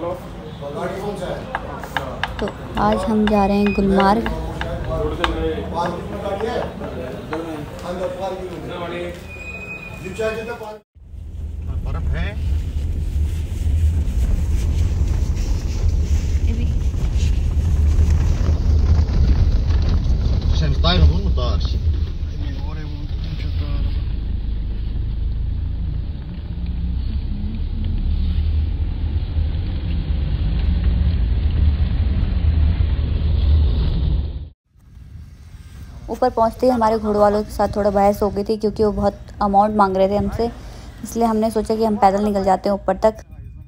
तो आज हम जा रहे हैं गुलमार्ग। बर्फ है। Sen tairo mun taas. ऊपर पहुंचते ही हमारे घोड़ वालों के साथ थोड़ा बहस हो गई थी, क्योंकि वो बहुत अमाउंट मांग रहे थे हमसे। इसलिए हमने सोचा कि हम पैदल निकल जाते हैं ऊपर तक।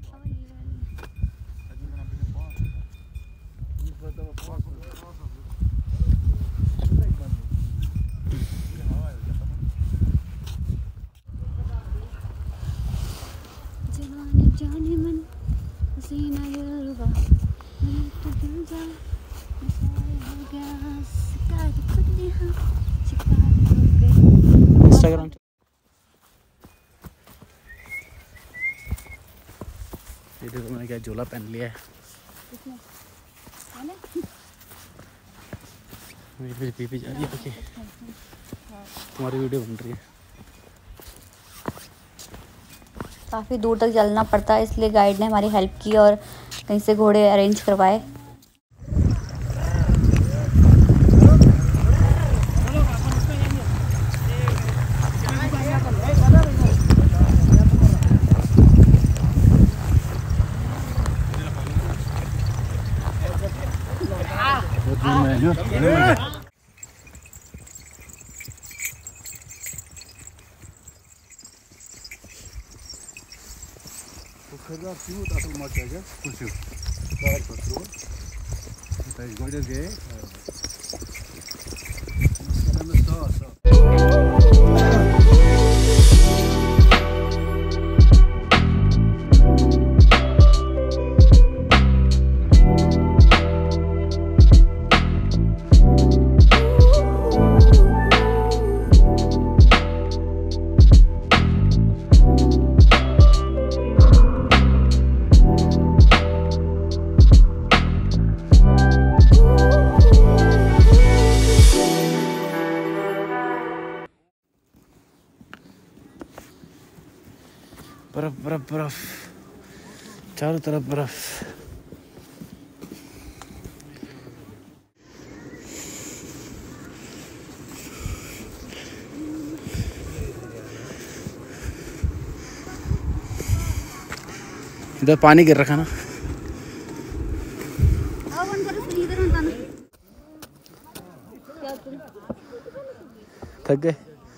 इंस्टाग्राम ये देखो मैंने क्या झोला पहन लिया है। मेरी बीबी जा रही है, देखिए तुम्हारी वीडियो बन रही है। काफ़ी दूर तक चलना पड़ता है, इसलिए गाइड ने हमारी हेल्प की और कहीं से घोड़े अरेंज करवाए। बर्फ बर्फ बर्फ, चारों तरफ बर्फ। इधर पानी गिर रखा ना। थक गए,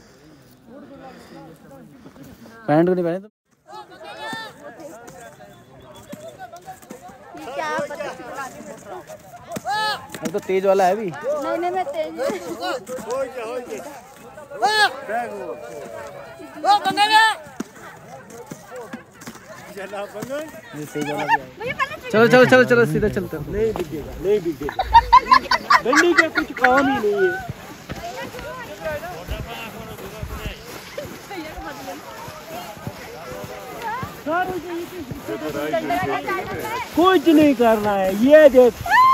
पैंट को नहीं पहने तो। अब तो तेज वाला है भी। नहीं मैं तेज चलो चलो चलो चलो सीधा चलते। नहीं बिकेगा, नहीं बिकेगा। डंडी का कुछ काम ही नहीं है। कुछ नहीं करना है, ये देख।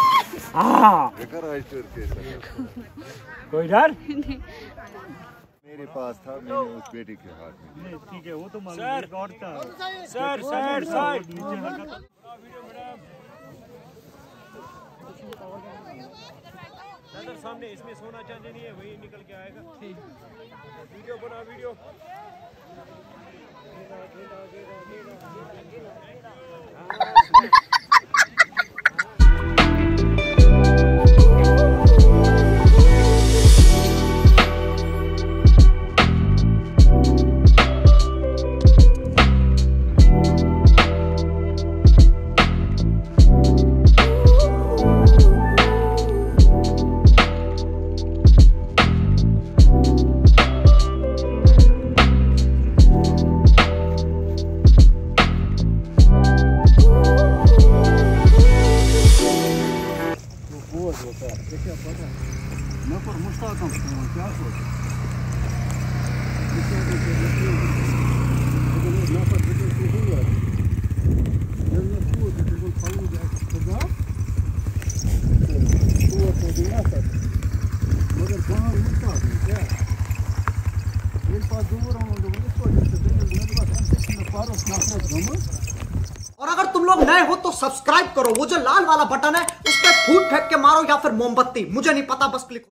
कोई डर मेरे पास था, मैंने उस बेटे के हाथ में। ठीक है, वो तो सर सर सर सर सामने इसमें सोना चांदी नहीं है, वही निकल के आएगा। वीडियो बना, वीडियो। और अगर तुम लोग नए हो तो सब्सक्राइब करो, वो जो लाल वाला बटन है उस पर फूट फेंक के मारो या फिर मोमबत्ती, मुझे नहीं पता, बस क्लिक